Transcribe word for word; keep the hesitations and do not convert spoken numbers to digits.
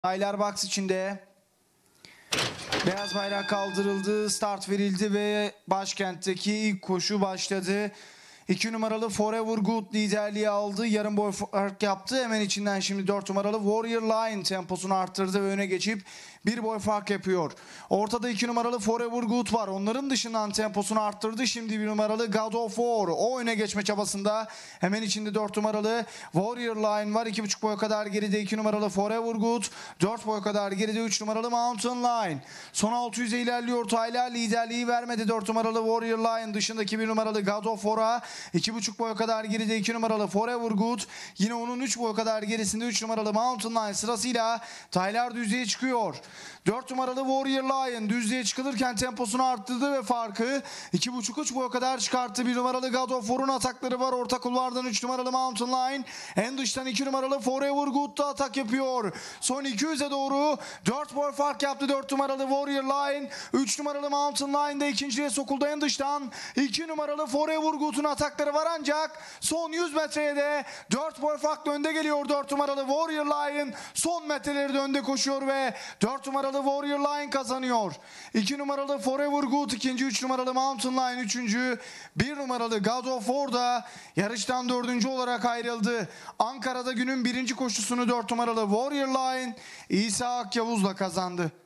Aylar box içinde. Beyaz bayrak kaldırıldı, start verildi ve başkentteki ilk koşu başladı. iki numaralı Forever Good liderliği aldı. Yarım boy fark yaptı. Hemen içinden şimdi dört numaralı Warrior Line temposunu arttırdı ve öne geçip bir boy fark yapıyor. Ortada iki numaralı Forever Good var. Onların dışından temposunu arttırdı. Şimdi bir numaralı God of War. O öne geçme çabasında. Hemen içinde dört numaralı Warrior Line var. iki buçuk boy kadar geride iki numaralı Forever Good. dört boy kadar geride üç numaralı Mountain Line. Son altı yüze ilerliyor. Taylar liderliği vermedi. dört numaralı Warrior Line dışındaki bir numaralı God of War'a. iki buçuk boy kadar geride iki numaralı Forever Good. Yine onun üç boy kadar gerisinde üç numaralı Mountain Line sırasıyla Taylar düzlüğe çıkıyor. dört numaralı Warrior Lion düzlüğe çıkılırken temposunu arttırdı ve farkı iki buçuk üç boy kadar çıkarttı. Bir numaralı God of War'un atakları var. Orta kulvardan üç numaralı Mountain Line. En dıştan iki numaralı Forever Good da atak yapıyor. Son iki yüze doğru dört boy fark yaptı dört numaralı Warrior Line. üç numaralı Mountain Line de ikinciye sokuldu en dıştan. iki numaralı Forever Good'un atakları var ancak son yüz metreye de dört boy farklı önde geliyor dört numaralı Warrior Lion. Son metreleri de önde koşuyor ve dört numaralı Warrior Line kazanıyor. iki numaralı Forever Good ikinci, üç numaralı Mountain Line üçüncü, bir numaralı God of War da yarıştan dördüncü olarak ayrıldı. Ankara'da günün birinci koşusunu dört numaralı Warrior Line İsa Akyavuz'la kazandı.